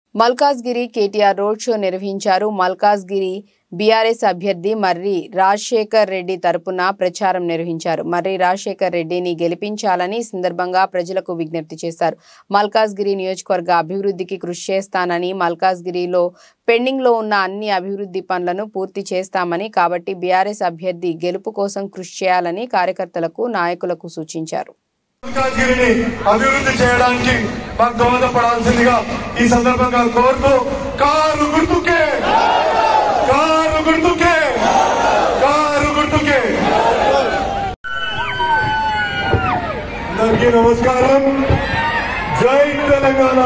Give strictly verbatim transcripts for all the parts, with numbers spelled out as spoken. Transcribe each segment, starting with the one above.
Malkajgiri KTR road show నిర్వహించారు. Malkajgiri BRS అభ్యర్థి మర్రి రాజశేఖర్ రెడ్డి తరపున ప్రచారం నిర్వహించారు. మర్రి రాజశేఖర్ రెడ్డిని గెలిపించాలని సందర్భంగా ప్రజలకు విజ్ఞప్తి చేశారు. మల్కాజ్గిరి నియోజకవర్గ అభివృద్ధికి కృషి చేస్తానని, మల్కాజ్గిరిలో పెండింగ్ లో ఉన్న అన్ని అభివృద్ధి పనులను పూర్తి చేస్తామని, కాబట్టి బీఆర్ఎస్ అభ్యర్థి గెలుపు కోసం కృషి చేయాలని కార్యకర్తలకు, నాయకులకు సూచించారు. మల్కాజ్గిరిని అభివృద్ధి చేయడానికి మాకు దోహదపడాల్సిందిగా ఈ సందర్భంగా కోరుతూ కారు గుర్తుకే కారు గుర్తుకే కారు గుర్తుకే అందరికీ నమస్కారం. జై తెలంగాణ,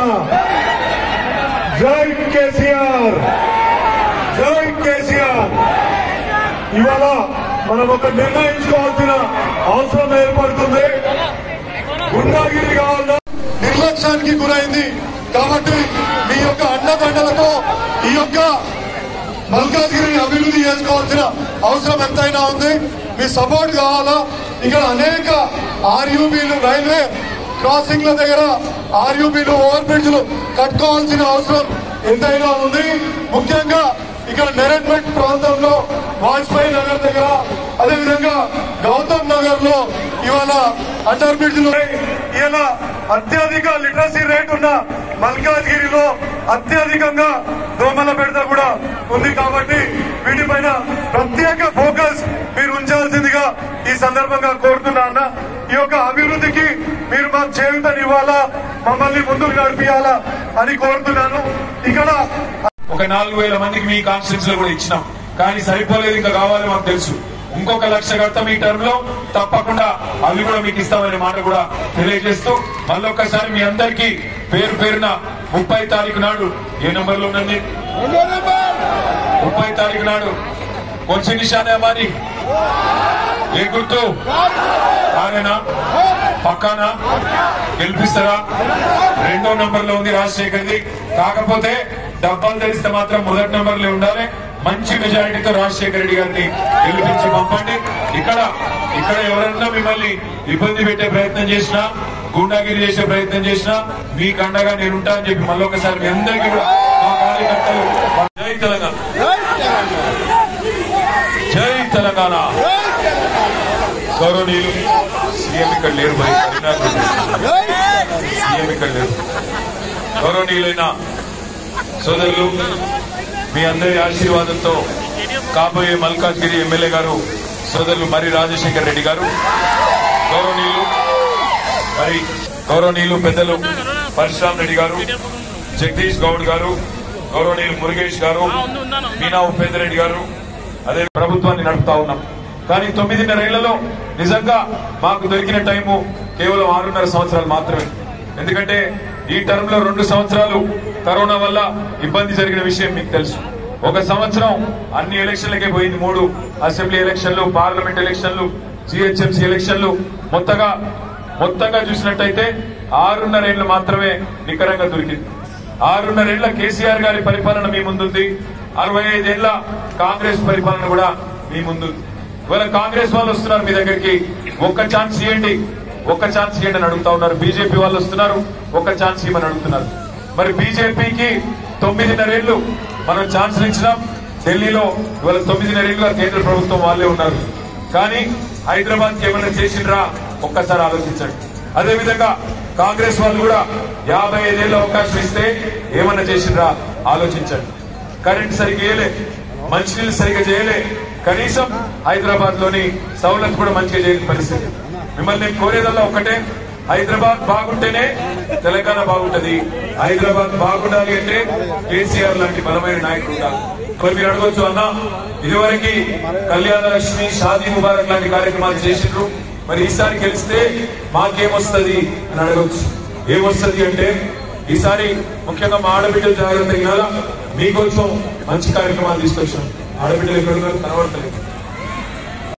జై కేసీఆర్, జై కేసీఆర్. ఇవాళ మనం ఒక నిర్ణయించుకోవాల్సిన అవసరం ఏర్పడుతుంది. గుండాగిరి కావాలన్నా నిర్లక్ష్యానికి గురైంది కాబట్టి మీ యొక్క అండదండలతో ఈ యొక్క మల్కాజ్గిరిని అభివృద్ధి చేసుకోవాల్సిన అవసరం ఎంతైనా ఉంది. మీ సపోర్ట్ కావాలా. ఇక్కడ అనేక ఆర్యూబీలు, రైల్వే క్రాసింగ్ల దగ్గర ఆర్యూబీలు, ఓవర్ బ్రిడ్జ్లు కట్టుకోవాల్సిన అవసరం ఎంతైనా ఉంది. ముఖ్యంగా ఇక్కడ నెరెడ్మెట్ ప్రాంతంలో వాజ్పేయి నగర్ దగ్గర, అదేవిధంగా గౌతమ్ నగర్ లో ఇవాళ అండర్ బ్రిడ్జ్లు ఇలా అత్యధిక లిటరసీ రేట్ ఉన్న మల్కాజ్గిరిలో అత్యధికంగా దోమల బెడద కూడా ఉంది. కాబట్టి వీటిపైన ప్రత్యేక ఫోకస్ మీరు ఉంచాల్సిందిగా ఈ సందర్భంగా కోరుతున్నా అన్న. ఈ యొక్క అభివృద్ధికి మీరు మాకు చేయూతనివ్వాలా, మమ్మల్ని ముందుకు నడిపియాలా అని కోరుతున్నాను. ఇక్కడ ఒక నాలుగు వేల మందికి మీ కాన్స్టిట్యూన్స్ లో కూడా ఇచ్చినాం, కానీ సరిపోలేదు, ఇంకా కావాలి మాకు తెలుసు. ఇంకొక లక్ష కడతాం ఈ టర్మ్ లో, తప్పకుండా అవి కూడా మీకు ఇస్తామనే మాట కూడా తెలియజేస్తూ మళ్ళొక్కసారి మీ అందరికీ పేరు పేరున ముప్పై తారీఖు నాడు ఏ నంబర్ లో ఉండండి, ముప్పై తారీఖు నాడు కొంచెం నిశానే మరి ఏ గుర్తు ఆరేనా పక్కానా గెలిపిస్తారా? రెండో నంబర్ లో ఉంది రాజశేఖర్ది. కాకపోతే డబ్బాలు తెలిస్తే మాత్రం మొదటి నంబర్ లో ఉండాలి. మంచి మెజారిటీతో రాజశేఖర రెడ్డి గారిని గెలిపించి పంపండి. ఇక్కడ ఇక్కడ ఎవరన్నా మిమ్మల్ని ఇబ్బంది పెట్టే ప్రయత్నం చేసినా, గూండాగిరి చేసే ప్రయత్నం చేసినా మీకు అండగా నేనుంటా అని చెప్పి మళ్ళొకసారి మీ అందరికీ కూడా మా కార్యకర్తలు జై తెలంగాణ, జై తెలంగాణ. గౌరవనీయులు సీఎం ఇక్కడ లేరు, సీఎం ఇక్కడ లేరు. గౌరవనీయులైన సోదరులు, మీ అందరి ఆశీర్వాదంతో కాబోయే మల్కాజ్గిరి ఎమ్మెల్యే గారు సోదరులు మర్రి రాజశేఖర్ రెడ్డి గారు, గౌరవనీయులు మరి గౌరవనీయులు పెద్దలు పరశురామ్ రెడ్డి గారు, జగదీష్ గౌడ్ గారు, గౌరవనీయులు మురుగేష్ గారు, మీనా ఉపేంద్ర రెడ్డి గారు, అదే ప్రభుత్వాన్ని నడుపుతా ఉన్నాం. కానీ తొమ్మిదిన్నరేళ్లలో నిజంగా మాకు దొరికిన టైము కేవలం ఆరున్నర సంవత్సరాలు మాత్రమే. ఎందుకంటే ఈ టర్మ్ లో రెండు సంవత్సరాలు కరోనా వల్ల ఇబ్బంది జరిగిన విషయం మీకు తెలుసు. ఒక సంవత్సరం అన్ని ఎలక్షన్లకే పోయింది. మూడు అసెంబ్లీ ఎలక్షన్లు, పార్లమెంట్ ఎలక్షన్లు, జిహెచ్ఎంసీ ఎలక్షన్లు, మొత్తగా మొత్తంగా చూసినట్టయితే ఆరున్నరేళ్లు మాత్రమే నికరంగా దొరికింది. ఆరున్నరేళ్ల కేసీఆర్ గారి పరిపాలన మీ ముందుంది. అరవై ఐదేళ్ల కాంగ్రెస్ పరిపాలన కూడా మీ ముందుంది. ఇవాళ కాంగ్రెస్ వాళ్ళు వస్తున్నారు మీ దగ్గరికి, ఒక్క ఛాన్స్ ఇవ్వండి, ఒక్క ఛాన్స్ ఇవ్వండి అని అడుగుతా ఉన్నారు. బీజేపీ వాళ్ళు వస్తున్నారు, ఒక్క ఛాన్స్ ఇవ్వమని అడుగుతున్నారు. మరి బీజేపీకి తొమ్మిదిన్నరేళ్లు మనం ఛాన్స్ ఇచ్చినాం. ఢిల్లీలో ఇవాళ తొమ్మిదిన్నరేళ్లుగా కేంద్ర ప్రభుత్వం వాళ్ళే ఉన్నారు. కానీ హైదరాబాద్ కి ఏమైనా చేసిండ్రా ఒక్కసారి ఆలోచించండి. అదేవిధంగా కాంగ్రెస్ వాళ్ళు కూడా యాభై ఐదేళ్ల అవకాశం ఇస్తే ఏమన్నా చేసిండ్రా ఆలోచించండి. కరెంట్ సరిగ్గా చేయలే, మంచినీళ్ళు సరిగ్గా చేయలే, కనీసం హైదరాబాద్ లోని సౌలత్ కూడా మంచిగా చేయని పరిస్థితి. మిమ్మల్ని నేను కోరేదల్లా ఒక్కటే, హైదరాబాద్ బాగుంటేనే తెలంగాణ బాగుంటది. హైదరాబాద్ బాగుండాలి అంటే కేసీఆర్ లాంటి బలమైన నాయకుడు ఉండాలి. మరి మీరు అడగొచ్చు, అన్న ఇదివరకు కళ్యాణ లక్ష్మి, షాదీ ముబారక్ లాంటి కార్యక్రమాలు చేసిండ్రు, మరి ఈసారి గెలిస్తే మాకేమొస్తుంది అని అడగొచ్చు. ఏమొస్తుంది అంటే ఈసారి ముఖ్యంగా మా ఆడబిడ్డలు జాగ్రత్త వినాలా, మీకోసం మంచి కార్యక్రమాలు తీసుకొచ్చాం. ఆడబిడ్డలు ఎక్కడున్నారు కనబడతలేదు.